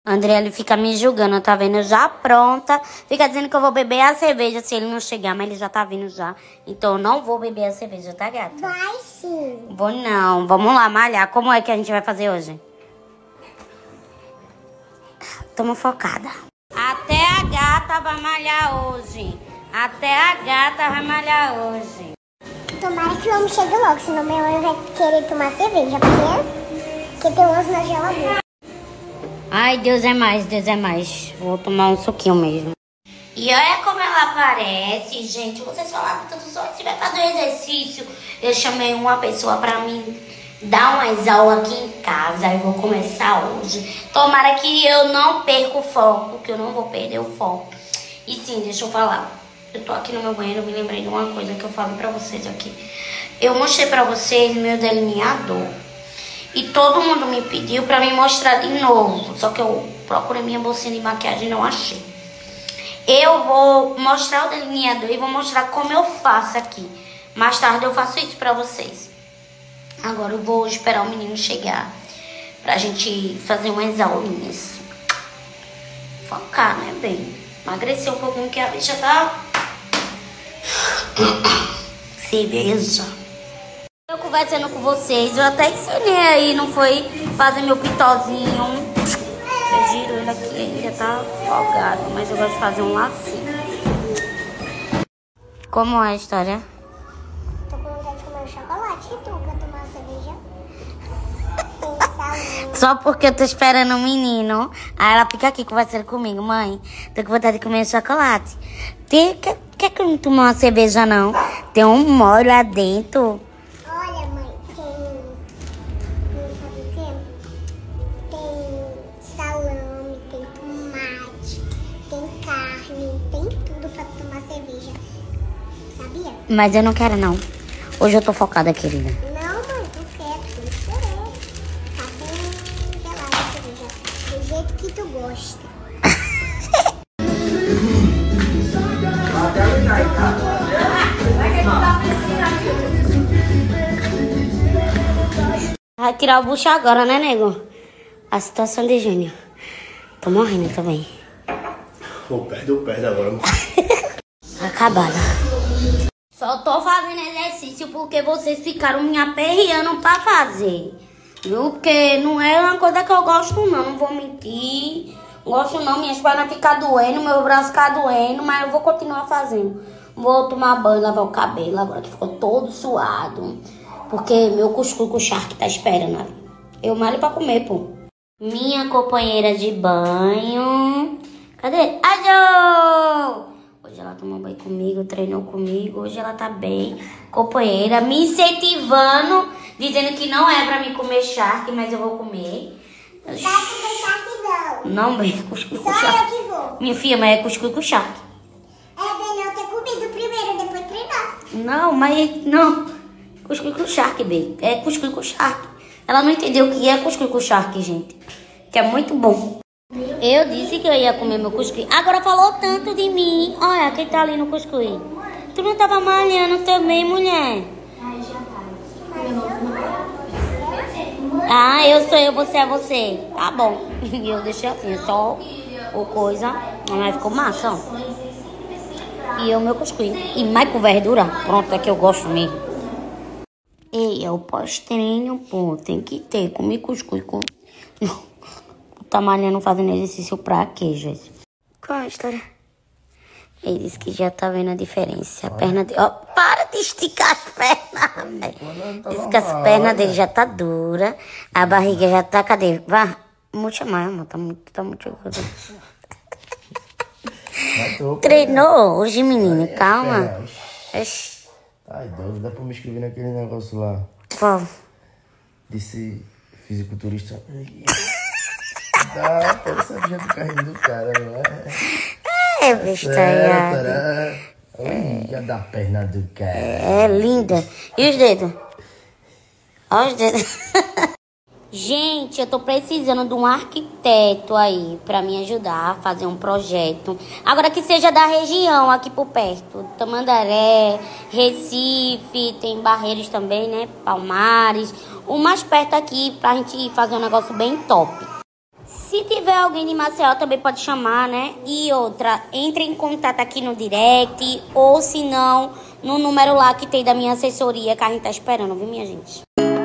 André, ele fica me julgando, tá vendo? Já pronta. Fica dizendo que eu vou beber a cerveja se ele não chegar, mas ele já tá vindo já. Então eu não vou beber a cerveja, tá, gata? Vai sim. Vou não. Vamos lá, malhar. Como é que a gente vai fazer hoje? Tamo focada. Até a gata vai malhar hoje. Até a gata vai malhar hoje. Tomara que o homem chegue logo, senão minha mãe vai querer tomar cerveja, porque tem umas na geladeira. Ai, Deus é mais, Deus é mais. Vou tomar um suquinho mesmo. E olha como ela parece, gente. Vocês falaram que tudo só se vai fazer exercício. Eu chamei uma pessoa pra mim dar umas aulas aqui em casa. Eu vou começar hoje. Tomara que eu não perca o foco, que eu não vou perder o foco. E sim, deixa eu falar. Eu tô aqui no meu banheiro, me lembrei de uma coisa que eu falei pra vocês aqui. Eu mostrei pra vocês meu delineador. E todo mundo me pediu pra me mostrar de novo. Só que eu procurei minha bolsinha de maquiagem e não achei. Eu vou mostrar o delineador e vou mostrar como eu faço aqui. Mais tarde eu faço isso pra vocês. Agora eu vou esperar o menino chegar pra gente fazer umas aulinhas. Focar, né, bem? Emagrecer um pouquinho que a bicha tá... Cerveja. Eu conversando com vocês, eu até ensinei aí, não foi fazer meu pitozinho. Eu giro ele aqui, ainda tá folgado, mas eu gosto de fazer um lacinho. Como é a história? Tô com vontade de comer um chocolate e tu quer tomar cerveja? Só porque eu tô esperando o menino. Aí ela fica aqui conversando comigo, mãe. Tô com vontade de comer chocolate. Quer que eu não tome uma cerveja, não? Tem um molho lá dentro. Olha, mãe, sabe o quê? Tem salame, tem tomate, tem carne, tem tudo pra tomar cerveja. Sabia? Mas eu não quero, não. Hoje eu tô focada, querida. Não, mãe, tu quer, tu esperou. Tá bem gelada a cerveja. Do jeito que tu gosta. Vai tirar o bucho agora, né, nego? A situação de Júnior. Tô morrendo também. Pô, perde o pé agora. Acabada. Só tô fazendo exercício porque vocês ficaram me aperreando pra fazer. Viu? Porque não é uma coisa que eu gosto, não. Não vou mentir. Gosto não, minhas pernas ficam doendo, meu braço fica doendo, mas eu vou continuar fazendo. Vou tomar banho, lavar o cabelo agora que ficou todo suado. Porque meu cuscuz com charque tá esperando ali. Eu malho pra comer, pô. Minha companheira de banho. Cadê? Ajô! Hoje ela tomou banho comigo, treinou comigo. Hoje ela tá bem. Companheira, me incentivando, dizendo que não é pra mim comer charque, mas eu vou comer. Vai comer charque não. Não, bem, cuscuz com Só charque. eu que vou. Minha filha, mas é cuscuz com charque. É melhor ter comido primeiro, depois treinar. Não, mas não. Cuscuz com charque, bem. É cuscuz com charque. Ela não entendeu o que é cuscuz com charque, gente. Que é muito bom. Eu disse que eu ia comer meu cuscuz. Agora falou tanto de mim. Olha, quem tá ali no cuscuz. Tu não tava malhando também, mulher? Ah, eu sou eu, você é você. Tá bom. E eu deixei assim, só o coisa. Mas ficou massa, ó. E o meu cuscuz. E mais com verdura. Pronto, é que eu gosto mesmo. Ei, é o pós-treino, pô. Tem que ter. Comer cuscuz com... Tá malhando, fazendo exercício pra quê, gente? Qual é a história? Ele disse que já tá vendo a diferença. A perna dele... Ó, para de esticar as pernas, velho. Diz que as pernas dele já tá dura. A barriga já tá... Cadê? Vá. Muito mais, amor. Tá muito... Treinou hoje, menino. Calma. Ai, doido. Dá pra me inscrever naquele negócio lá. Qual? Desse fisiculturista. Dá, pô, essa bicha do carrinho do cara, não é? É, bestalhado. Olha da perna do cara. É linda. E os dedos? Olha os dedos. Gente, eu tô precisando de um arquiteto aí pra me ajudar a fazer um projeto. Agora que seja da região, aqui por perto. Tamandaré, Recife, tem Barreiros também, né? Palmares. O mais perto aqui pra gente fazer um negócio bem top. Se Se tiver alguém de Maceió, também pode chamar, né? E outra, entre em contato aqui no direct, ou se não, no número lá que tem da minha assessoria, que a gente tá esperando, viu, minha gente?